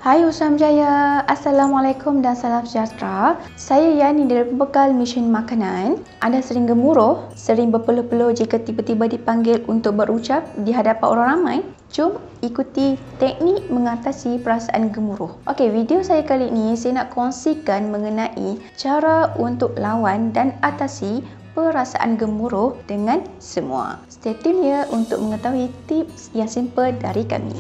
Hai Usam Jaya, Assalamualaikum dan salam sejahtera. Saya Yani dari Pembekal Mission Makanan. Anda sering gemuruh, sering berpeluh-peluh jika tiba-tiba dipanggil untuk berucap di hadapan orang ramai? Jom ikuti teknik mengatasi perasaan gemuruh. Okey, video saya kali ini saya nak kongsikan mengenai cara untuk lawan dan atasi perasaan gemuruh dengan semua. Stay tune ya untuk mengetahui tips yang simple dari kami.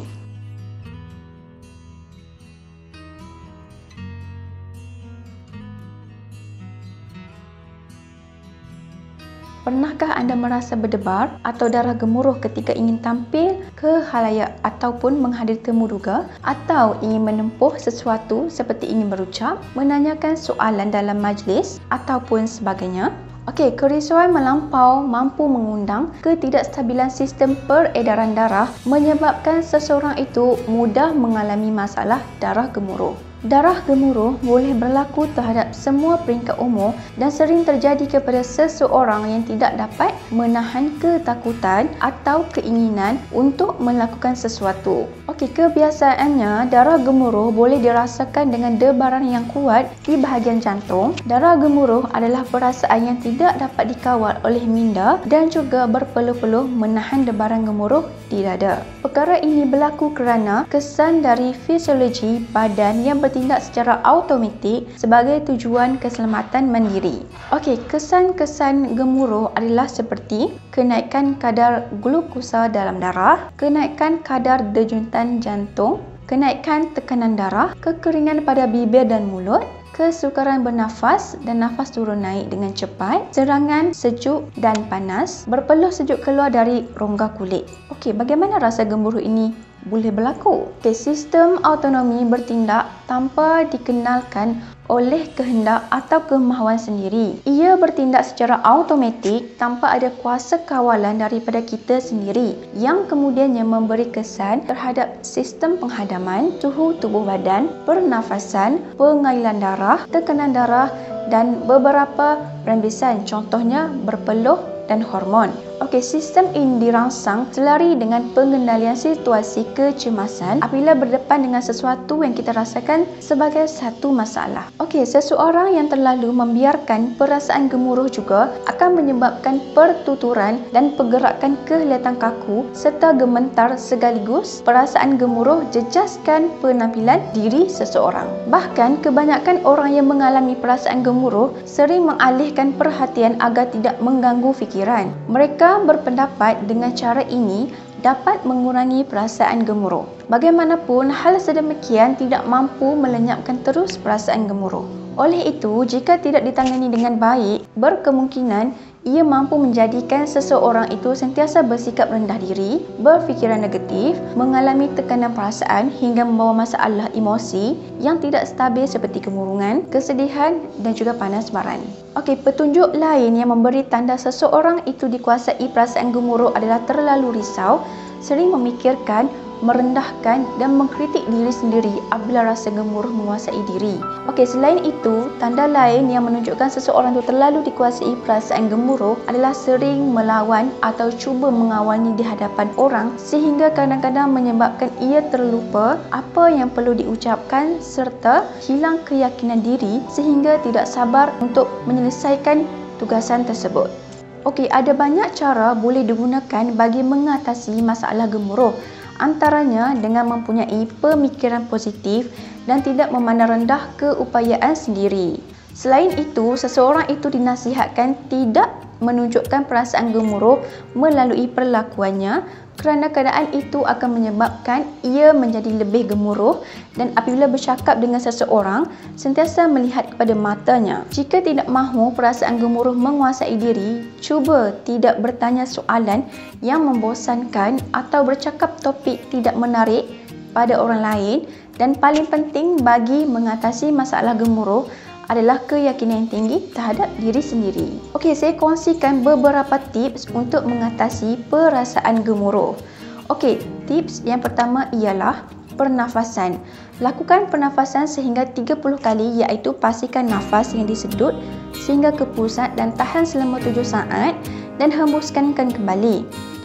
Pernahkah anda merasa berdebar atau darah gemuruh ketika ingin tampil ke khalayak ataupun menghadiri temu duga atau ingin menempuh sesuatu seperti ingin berucap, menanyakan soalan dalam majlis ataupun sebagainya? Okey, kerisauan melampau mampu mengundang ketidakstabilan sistem peredaran darah menyebabkan seseorang itu mudah mengalami masalah darah gemuruh. Darah gemuruh boleh berlaku terhadap semua peringkat umur dan sering terjadi kepada seseorang yang tidak dapat menahan ketakutan atau keinginan untuk melakukan sesuatu. Okey, kebiasaannya darah gemuruh boleh dirasakan dengan debaran yang kuat di bahagian jantung. Darah gemuruh adalah perasaan yang tidak dapat dikawal oleh minda dan juga berpeluh-peluh menahan debaran gemuruh di dada. Perkara ini berlaku kerana kesan dari fisiologi badan yang bertindak secara automatik sebagai tujuan keselamatan mandiri. Okey, kesan-kesan gemuruh adalah seperti kenaikan kadar glukosa dalam darah, kenaikan kadar denyutan jantung, kenaikan tekanan darah, kekeringan pada bibir dan mulut, kesukaran bernafas dan nafas turun naik dengan cepat, serangan sejuk dan panas, berpeluh sejuk keluar dari rongga kulit. Okey, bagaimana rasa gemuruh ini boleh berlaku? Okey, sistem autonomi bertindak tanpa dikenalkan oleh kehendak atau kemahuan sendiri. Ia bertindak secara automatik tanpa ada kuasa kawalan daripada kita sendiri yang kemudiannya memberi kesan terhadap sistem penghadaman, suhu tubuh badan, pernafasan, pengairan darah, tekanan darah dan beberapa rembesan, contohnya berpeluh dan hormon. Okey, sistem ini dirangsang selari dengan pengendalian situasi kecemasan apabila berdepan dengan sesuatu yang kita rasakan sebagai satu masalah. Okey, seseorang yang terlalu membiarkan perasaan gemuruh juga akan menyebabkan pertuturan dan pergerakan kelihatan kaku serta gementar sekaligus. Perasaan gemuruh jejaskan penampilan diri seseorang. Bahkan kebanyakan orang yang mengalami perasaan gemuruh sering mengalihkan perhatian agar tidak mengganggu fikiran. Mereka berpendapat dengan cara ini dapat mengurangi perasaan gemuruh. Bagaimanapun, hal sedemikian tidak mampu melenyapkan terus perasaan gemuruh. Oleh itu, jika tidak ditangani dengan baik, berkemungkinan ia mampu menjadikan seseorang itu sentiasa bersikap rendah diri, berfikiran negatif, mengalami tekanan perasaan hingga membawa masalah emosi yang tidak stabil seperti kemurungan, kesedihan dan juga panas baran. Okey, petunjuk lain yang memberi tanda seseorang itu dikuasai perasaan gemuruh adalah terlalu risau, sering memikirkan, merendahkan dan mengkritik diri sendiri apabila rasa gemuruh menguasai diri. Okey, selain itu, tanda lain yang menunjukkan seseorang itu terlalu dikuasai perasaan gemuruh adalah sering melawan atau cuba mengawalnya di hadapan orang sehingga kadang-kadang menyebabkan ia terlupa apa yang perlu diucapkan serta hilang keyakinan diri sehingga tidak sabar untuk menyelesaikan tugasan tersebut. Okey, ada banyak cara boleh digunakan bagi mengatasi masalah gemuruh. Antaranya dengan mempunyai pemikiran positif dan tidak memandang rendah keupayaan sendiri. Selain itu, seseorang itu dinasihatkan tidak menunjukkan perasaan gemuruh melalui perlakuannya kerana keadaan itu akan menyebabkan ia menjadi lebih gemuruh dan apabila bercakap dengan seseorang, sentiasa melihat kepada matanya. Jika tidak mahu perasaan gemuruh menguasai diri, cuba tidak bertanya soalan yang membosankan atau bercakap topik tidak menarik pada orang lain dan paling penting bagi mengatasi masalah gemuruh adalah keyakinan yang tinggi terhadap diri sendiri. Okey, saya kongsikan beberapa tips untuk mengatasi perasaan gemuruh. Okey, tips yang pertama ialah pernafasan. Lakukan pernafasan sehingga 30 kali iaitu pastikan nafas yang disedut sehingga ke pusat dan tahan selama 7 saat dan hembuskan kembali.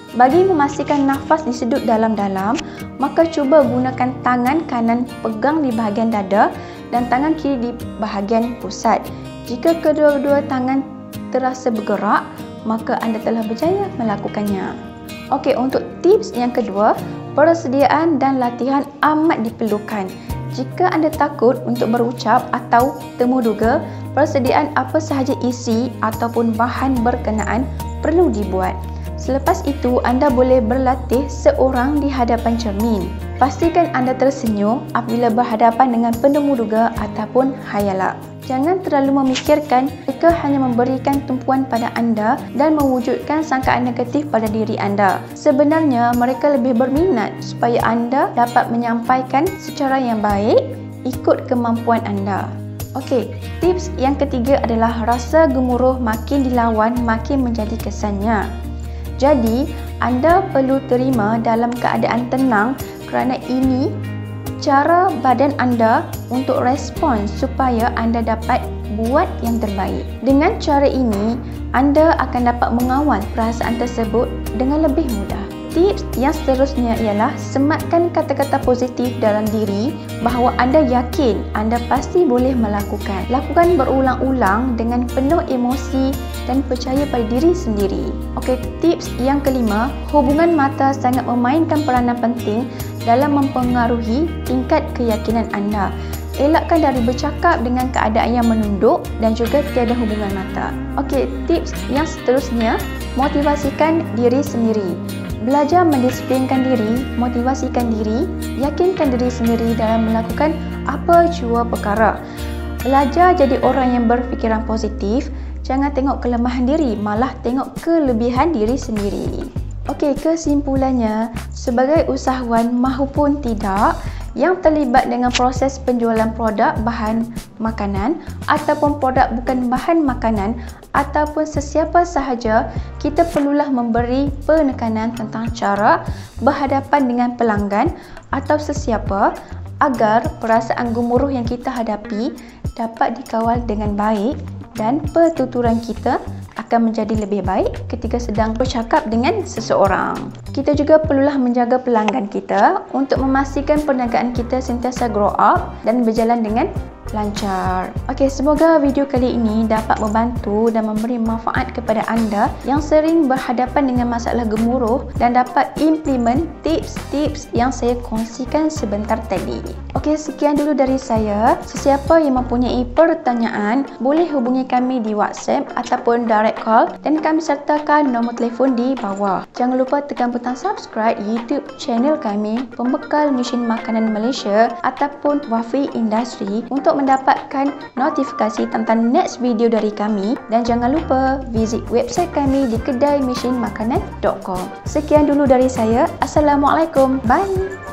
Bagi memastikan nafas disedut dalam-dalam, maka cuba gunakan tangan kanan pegang di bahagian dada dan tangan kiri di bahagian pusat. Jika kedua-dua tangan terasa bergerak, maka anda telah berjaya melakukannya. Okey, untuk tips yang kedua, persediaan dan latihan amat diperlukan. Jika anda takut untuk berucap atau temu duga, persediaan apa sahaja isi ataupun bahan berkenaan perlu dibuat. Selepas itu, anda boleh berlatih seorang di hadapan cermin. Pastikan anda tersenyum apabila berhadapan dengan penemu duga ataupun khayalak. Jangan terlalu memikirkan mereka hanya memberikan tumpuan pada anda dan mewujudkan sangkaan negatif pada diri anda. Sebenarnya, mereka lebih berminat supaya anda dapat menyampaikan secara yang baik ikut kemampuan anda. Okey, tips yang ketiga adalah rasa gemuruh makin dilawan makin menjadi kesannya. Jadi, anda perlu terima dalam keadaan tenang kerana ini cara badan anda untuk respon supaya anda dapat buat yang terbaik. Dengan cara ini, anda akan dapat mengawal perasaan tersebut dengan lebih mudah. Tips yang seterusnya ialah sematkan kata-kata positif dalam diri bahawa anda yakin anda pasti boleh melakukan. Lakukan berulang-ulang dengan penuh emosi dan percaya pada diri sendiri. Okey, tips yang kelima, hubungan mata sangat memainkan peranan penting dalam mempengaruhi tingkat keyakinan anda. Elakkan dari bercakap dengan keadaan yang menunduk dan juga tiada hubungan mata. Okey, tips yang seterusnya, motivasikan diri sendiri. Belajar mendisiplinkan diri, motivasikan diri, yakinkan diri sendiri dalam melakukan apa jua perkara. Belajar jadi orang yang berfikiran positif, jangan tengok kelemahan diri, malah tengok kelebihan diri sendiri. Okey, kesimpulannya, sebagai usahawan mahupun tidak yang terlibat dengan proses penjualan produk bahan makanan ataupun produk bukan bahan makanan ataupun sesiapa sahaja, kita perlulah memberi penekanan tentang cara berhadapan dengan pelanggan atau sesiapa agar perasaan gemuruh yang kita hadapi dapat dikawal dengan baik dan pertuturan kita akan menjadi lebih baik ketika sedang bercakap dengan seseorang. Kita juga perlulah menjaga pelanggan kita untuk memastikan perniagaan kita sentiasa grow up dan berjalan dengan lancar. Okey, semoga video kali ini dapat membantu dan memberi manfaat kepada anda yang sering berhadapan dengan masalah gemuruh dan dapat implement tips-tips yang saya kongsikan sebentar tadi. Okey, sekian dulu dari saya. Sesiapa yang mempunyai pertanyaan boleh hubungi kami di WhatsApp ataupun direct call dan kami sertakan nombor telefon di bawah. Jangan lupa tekan butang subscribe YouTube channel kami Pembekal Mesin Makanan Malaysia ataupun Wafi Industri untuk mendapatkan notifikasi tentang next video dari kami, dan jangan lupa visit website kami di kedaimesinmakanan.com. Sekian dulu dari saya. Assalamualaikum. Bye.